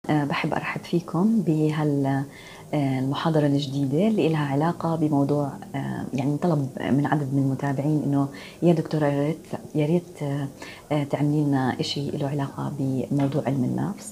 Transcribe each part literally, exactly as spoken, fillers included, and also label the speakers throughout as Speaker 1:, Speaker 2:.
Speaker 1: آه، بحب أرحب فيكم بهالمحاضرة الجديدة اللي لها علاقة بموضوع آه، يعني طلب من عدد من المتابعين إنه يا دكتورة يا ريت يا ريت آه، آه، تعملي لنا إشي له علاقة بموضوع علم النفس.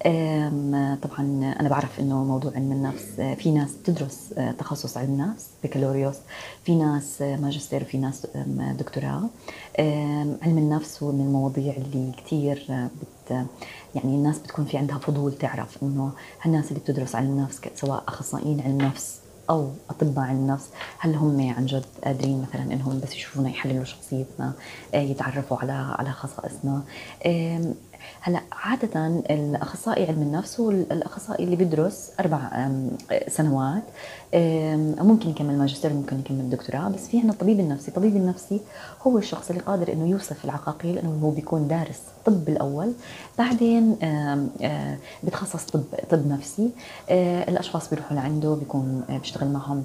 Speaker 1: آم، طبعا أنا بعرف إنه موضوع علم النفس آه، في ناس بتدرس آه، تخصص علم نفس بكالوريوس، في ناس آه، ماجستير وفي ناس آم، دكتوراه. آم، علم النفس هو من المواضيع اللي كتير آه، بت يعني الناس بتكون في عندها فضول تعرف انه هالناس اللي بتدرس علم نفس سواء اخصائيين علم نفس او اطباء علم نفس، هل هم عن جد قادرين مثلا انهم بس يشوفونا يحللوا شخصيتنا، آه، يتعرفوا على على خصائصنا. آم، هلا عادة الأخصائي علم النفس هو الأخصائي اللي بيدرس أربع آم، سنوات، آم، ممكن يكمل ماجستير ممكن يكمل دكتوراه. بس في عنا الطبيب النفسي، الطبيب النفسي هو الشخص اللي قادر إنه يوصف العقاقير، إنه هو بيكون دارس طب بالأول، بعدين آم، آه، بتخصص طب طب نفسي. آه، الاشخاص بيروحوا لعنده، بيكون آه، بيشتغل معهم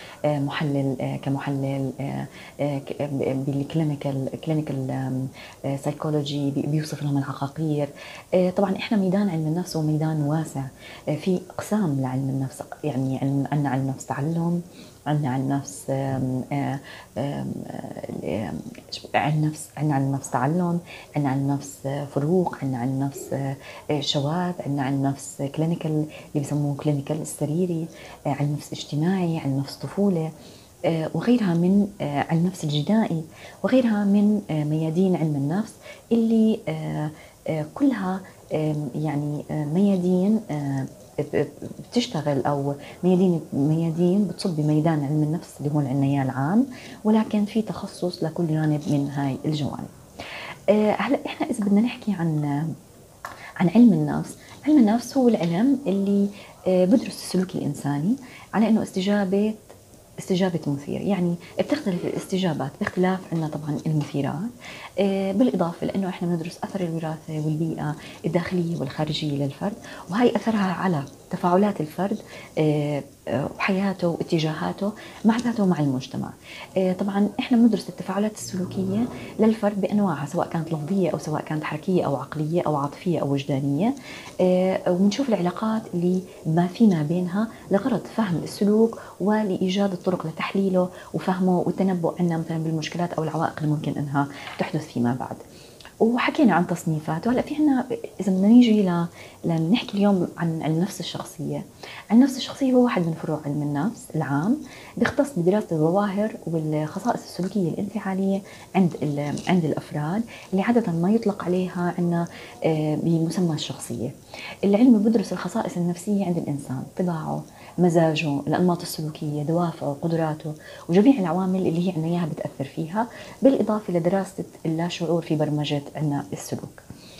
Speaker 1: كمحلل آه، كمحلل آه، آه، ك- بالكلينيكال كلينيكال سايكولوجي، بيوصف لهم العقاقير. آه، طبعا احنا ميدان علم النفس هو ميدان واسع، آه، في اقسام لعلم النفس، يعني علم عندنا علم نفس تعلم، عندنا علم نفس آم، آه، آم، آه، علم نفس عندنا علم نفس تعلم، عندنا علم نفس آه، فروق، عندنا علم نفس آه، آه، شواذ، عندنا علم نفس كلينيكال اللي بيسموه كلينيكال السريري، آه، علم نفس اجتماعي، علم نفس طفولة، آه، وغيرها من آه، علم نفس الجدائي، وغيرها من آه، ميادين علم النفس اللي آه، آه، كلها آم، يعني آه، ميادين آه، ب- بتشتغل او ميادين ميادين بتصب بميدان علم النفس اللي هو عندنا اياه العام، ولكن في تخصص لكل جانب من هاي الجوانب. آه، هلا احنا اذا بدنا نحكي عن عن علم النفس، علم النفس هو العلم اللي آه، بدرس السلوك الإنساني على أنه استجابة استجابة مثير، يعني بتختلف الاستجابات باختلاف عندنا طبعا المثيرات، آه، بالإضافة لأنه إحنا بندرس أثر الوراثة والبيئة الداخلية والخارجية للفرد، وهي أثرها على تفاعلات الفرد آه، آه، وحياته واتجاهاته مع ذاته ومع المجتمع. آه، طبعا إحنا بندرس التفاعلات السلوكية للفرد بأنواعها، سواء كانت لفظية أو سواء كانت حركية أو عقلية أو عاطفية أو وجدانية، آه، ونشوف العلاقات اللي ما فيما بينها لغرض فهم السلوك ولإيجاد الطرق لتحليله وفهمه والتنبؤ عنا مثلا بالمشكلات أو العوائق اللي ممكن أنها تحدث فيما بعد. وحكينا عن تصنيفات، وهلا في عنا اذا بدنا نيجي ل... لنحكي اليوم عن النفس الشخصيه. النفس الشخصيه هو واحد من فروع علم النفس العام، بيختص بدراسه الظواهر والخصائص السلوكيه الانفعاليه عند ال... عند الافراد، اللي عاده ما يطلق عليها عنا آه، بمسمى الشخصيه. العلم بيدرس الخصائص النفسيه عند الانسان، طباعه، مزاجه، الانماط السلوكيه، دوافعه، قدراته، وجميع العوامل اللي هي عنا اياها بتاثر فيها، بالاضافه لدراسه اللاشعور في برمجه عنا السلوك.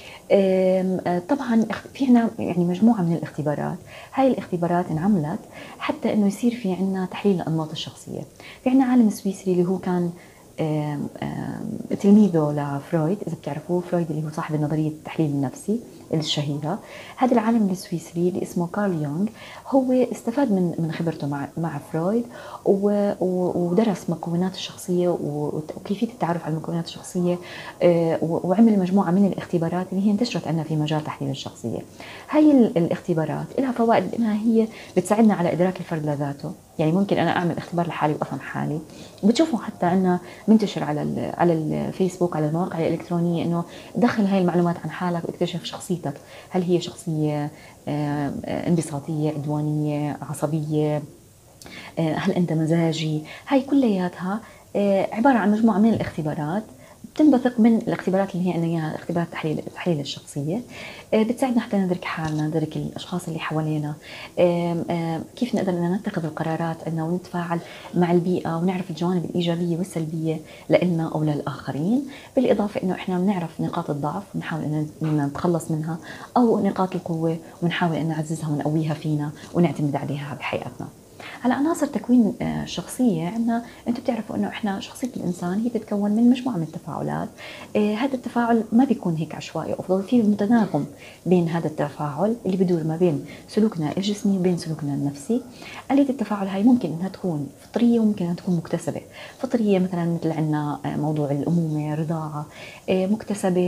Speaker 1: طبعا في عنا يعني مجموعه من الاختبارات، هاي الاختبارات انعملت حتى انه يصير في عنا تحليل الانماط الشخصيه. في عنا عالم سويسري اللي هو كان آم، آم، تلميذه لفرويد، اذا بتعرفوه فرويد اللي هو صاحب نظريه التحليل النفسي الشهيره. هذا العالم السويسري اللي اسمه كارل يونغ، هو استفاد من من خبرته مع مع فرويد، ودرس مكونات الشخصيه وكيفيه التعرف على المكونات الشخصيه، آه، وعمل مجموعه من الاختبارات اللي هي انتشرت عندنا في مجال تحليل الشخصيه. هاي الاختبارات لها فوائد، انها هي بتساعدنا على ادراك الفرد لذاته. يعني ممكن انا اعمل اختبار لحالي وافهم حالي، بتشوفوا حتى عندنا منتشر على على الفيسبوك، على المواقع الالكترونيه، انه دخل هاي المعلومات عن حالك واكتشف شخصيتك، هل هي شخصيه آه، انبساطيه، عدوانيه، عصبيه، آه، هل انت مزاجي. هاي كلياتها آه، عباره عن مجموعه من الاختبارات بتنبثق من الاختبارات اللي هي عندنا اياها، اختبارات تحليل تحليل الشخصيه، آه، بتساعدنا حتى ندرك حالنا، ندرك الاشخاص اللي حوالينا، آم، آم، كيف نقدر ان نتخذ القرارات عندنا ونتفاعل مع البيئه، ونعرف الجوانب الايجابيه والسلبيه لنا او للاخرين. بالاضافه انه احنا بنعرف نقاط الضعف ونحاول ان نتخلص منها، او نقاط القوه ونحاول ان نعززها ونقويها فينا ونعتمد عليها بحياتنا. هلا عناصر تكوين آه، شخصيه عندنا، انتم بتعرفوا انه احنا شخصيه الانسان هي تتكون من مجموعه من التفاعلات. آه، هذا التفاعل ما بيكون هيك عشوائي، افضل في متناغم بين هذا التفاعل اللي بدور ما بين سلوكنا الجسمي وبين سلوكنا النفسي. آلية التفاعل هاي ممكن انها تكون فطريه وممكن انها تكون مكتسبه. فطريه مثلا مثل عندنا آه، موضوع الامومه، رضاعه، آه، مكتسبه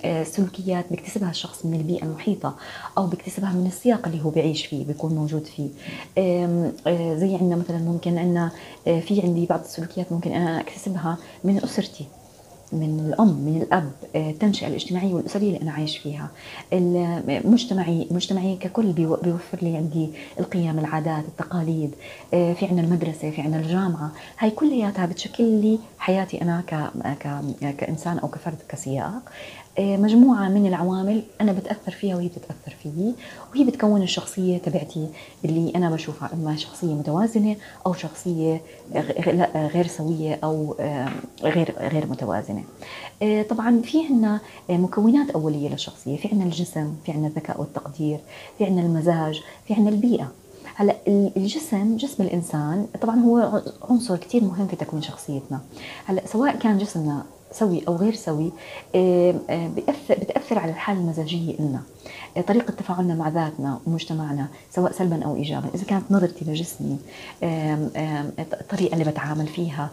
Speaker 1: سلوكيات بيكتسبها الشخص من البيئة المحيطة، أو بيكتسبها من السياق اللي هو بيعيش فيه بيكون موجود فيه. زي عندنا مثلا ممكن عندنا في عندي بعض السلوكيات ممكن أنا أكتسبها من أسرتي، من الأم، من الأب، التنشئة الاجتماعية والأسرية اللي أنا عايش فيها. المجتمعي مجتمعي ككل بيوفر لي عندي القيم، العادات، التقاليد. في عنا المدرسة، في عنا الجامعة، هاي كلياتها بتشكل لي حياتي أنا ك... ك... كإنسان أو كفرد كسياق. مجموعة من العوامل أنا بتأثر فيها وهي بتتأثر فيي، وهي بتكون الشخصية تبعتي اللي أنا بشوفها، إما شخصية متوازنة أو شخصية غير سوية أو غير غير متوازنة. طبعا في عنا مكونات أولية للشخصية، في عنا الجسم، في عنا الذكاء والتقدير، في عنا المزاج، في عنا البيئة. هلا الجسم، جسم الإنسان طبعا هو عنصر كتير مهم في تكوين شخصيتنا. هلا سواء كان جسمنا سوي أو غير سوي بتأثر, بتأثر على الحالة المزاجية لنا، طريقة تفاعلنا مع ذاتنا ومجتمعنا سواء سلبا أو إيجابا. إذا كانت نظرتي لجسمي، الطريقة اللي بتعامل فيها،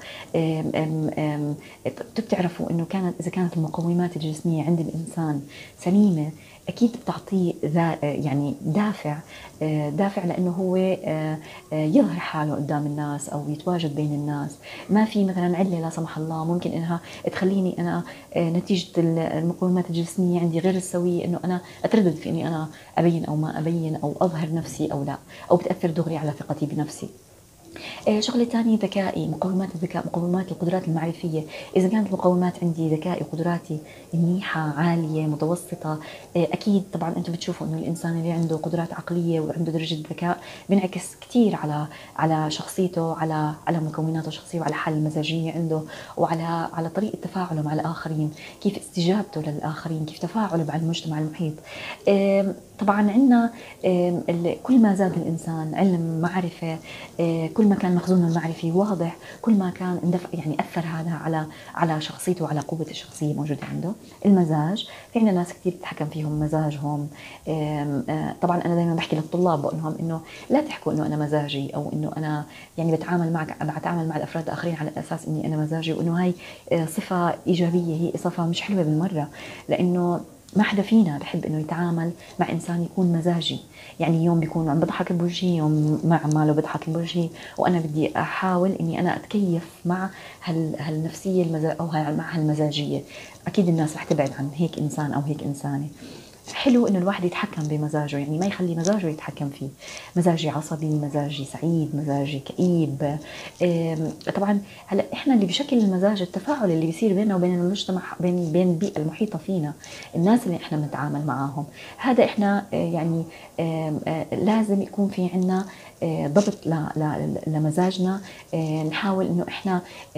Speaker 1: بتعرفوا إنه كانت إذا كانت المقومات الجسمية عند الإنسان سليمة، أكيد بتعطيه يعني دافع دافع لأنه هو يظهر حاله قدام الناس أو يتواجد بين الناس. ما في مثلا علة لا سمح الله ممكن إنها تخليني أنا نتيجة المقومات الجسمية عندي غير السوية إنه أنا أتردد في إني أنا أبين أو ما أبين أو أظهر نفسي أو لا، أو بتأثر دغري على ثقتي بنفسي. شغلة تانية ذكائي، مقومات الذكاء، مقومات القدرات المعرفية. إذا كانت المقومات عندي ذكائي وقدراتي منيحة، عالية، متوسطة، أكيد طبعا أنتم بتشوفوا إنه الإنسان اللي عنده قدرات عقلية وعنده درجة ذكاء بينعكس كتير على على شخصيته، على على مكوناته الشخصية، وعلى حالة المزاجية عنده، وعلى على طريقة تفاعله مع الآخرين، كيف استجابته للآخرين، كيف تفاعله مع المجتمع المحيط. طبعا عندنا كل ما زاد الإنسان علم، معرفة، كل ما كان مخزونه المعرفي واضح، كل ما كان اندفع يعني أثر هذا على على شخصيته وعلى قوة الشخصية موجودة عنده. المزاج، في عندنا ناس كثير بتتحكم فيهم مزاجهم. طبعا أنا دائما بحكي للطلاب بقول لهم إنه لا تحكوا إنه أنا مزاجي، أو إنه أنا يعني بتعامل معك بتعامل مع الأفراد الآخرين على أساس إني أنا مزاجي، وإنه هاي صفة إيجابية، هي صفة مش حلوة بالمرة، لأنه ما حدا فينا بحب انه يتعامل مع انسان يكون مزاجي. يعني يوم بيكون عم بضحك بوجهي، يوم مع ماله بضحك بوجهي، وانا بدي احاول اني انا اتكيف مع هال هالنفسيه المزاج او مع هالمزاجيه. اكيد الناس رح تبعد عن هيك انسان او هيك انسانه. حلو انه الواحد يتحكم بمزاجه، يعني ما يخلي مزاجه يتحكم فيه. مزاجي عصبي، مزاجي سعيد، مزاجي كئيب. طبعا هلا احنا اللي بشكل المزاج التفاعل اللي بيصير بيننا وبين المجتمع، بين بين البيئه المحيطه فينا، الناس اللي احنا بنتعامل معاهم. هذا احنا يعني لازم يكون في عنا ضبط لمزاجنا. نحاول انه احنا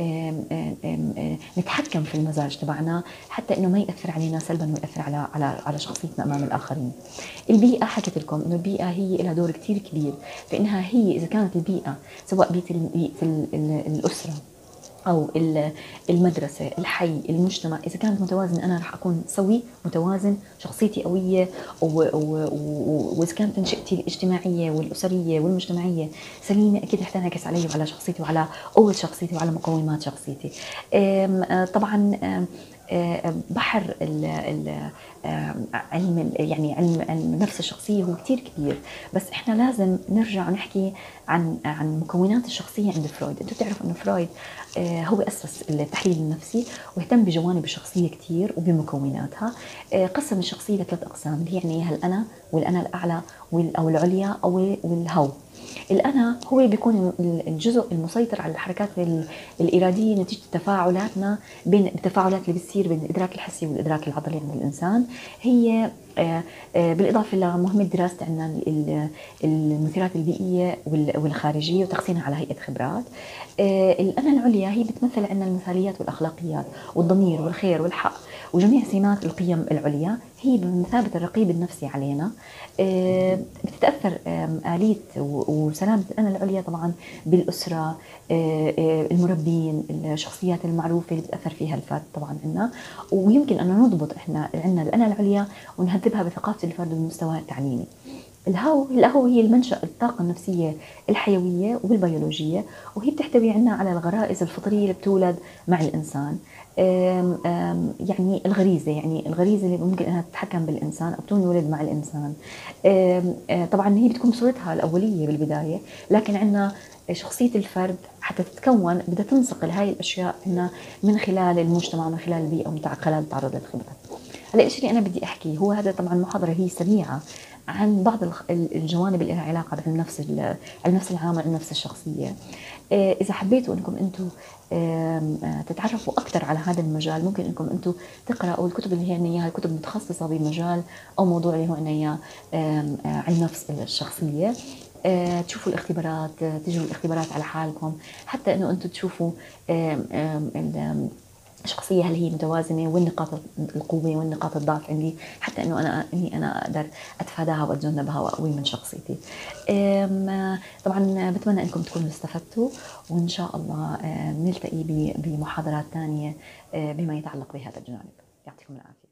Speaker 1: نتحكم في المزاج تبعنا حتى انه ما ياثر علينا سلبا وياثر على على على شخصيتنا امام الاخرين. البيئه، حكيت لكم انه البيئه هي لها دور كثير كبير في انها هي اذا كانت البيئه سواء بيئه الاسره أو المدرسة، الحي، المجتمع، إذا كانت متوازنة أنا رح أكون سوي متوازن، شخصيتي قوية، وإذا كانت تنشئتي الاجتماعية والأسرية والمجتمعية سليمة، أكيد رح تنعكس علي وعلى شخصيتي وعلى قوة شخصيتي وعلى مقومات شخصيتي. طبعا بحر ال ال علم يعني علم علم نفس الشخصية هو كتير كبير، بس احنا لازم نرجع نحكي عن عن مكونات الشخصية عند فرويد. انتوا بتعرفوا انه فرويد هو أسس التحليل النفسي واهتم بجوانب الشخصية كتير وبمكوناتها. قسم الشخصية لثلاث أقسام اللي هي يعني الأنا والأنا الأعلى أو العليا أو والهو. الأنا هو بيكون الجزء المسيطر على الحركات الإرادية نتيجة تفاعلاتنا بين التفاعلات اللي بتصير بين الإدراك الحسي والإدراك العضلي عند الإنسان. هي بالإضافة لمهمة دراسة عنا المثيرات البيئية والخارجية وتقسيمها على هيئة خبرات. الأنا العليا هي بتمثل عنا المثاليات والأخلاقيات والضمير والخير والحق وجميع سمات القيم العليا، هي بمثابة الرقيب النفسي علينا. بتتأثر آلية وسلامة الأنا العليا طبعا بالأسرة، المربين، الشخصيات المعروفة اللي بتأثر فيها الفرد طبعا عنا. ويمكن أن نضبط إحنا عنا الأنا العليا ونهذبها بثقافة الفرد والمستوى التعليمي. الهو الهو هي المنشأ الطاقة النفسية الحيوية والبيولوجية، وهي بتحتوي عنا على الغرائز الفطرية اللي بتولد مع الإنسان. آم آم يعني الغريزة يعني الغريزة اللي ممكن أنها تتحكم بالإنسان أو تنولد مع الإنسان. آم آم طبعا هي بتكون بصورتها الأولية بالبداية، لكن عنا شخصية الفرد حتى تتكون بدها تنصقل هاي الأشياء إنها من خلال المجتمع ومن خلال البيئة ومن خلال التعرض للخبرات. هلا الشيء اللي أنا بدي أحكيه هو هذا، طبعا محاضرة هي سريعة عن بعض الجوانب اللي لها علاقة بعلم النفس، علم النفس العام وعلم النفس الشخصية. إذا حبيتوا أنكم أنتم تتعرفوا أكثر على هذا المجال، ممكن أنكم أنتم تقرأوا الكتب اللي هي إياها الكتب المتخصصة بمجال أو موضوع اللي هو إياه علم النفس الشخصية. تشوفوا الاختبارات، تجروا الاختبارات على حالكم، حتى انه انتم تشوفوا الشخصية هل هي متوازنة، وين نقاط القوة وين نقاط الضعف عندي، حتى انه انا اني انا اقدر اتفاداها واتجنبها واقوي من شخصيتي. طبعا بتمنى انكم تكونوا استفدتوا، وان شاء الله نلتقي بمحاضرات ثانية بما يتعلق بهذا الجانب. يعطيكم العافية.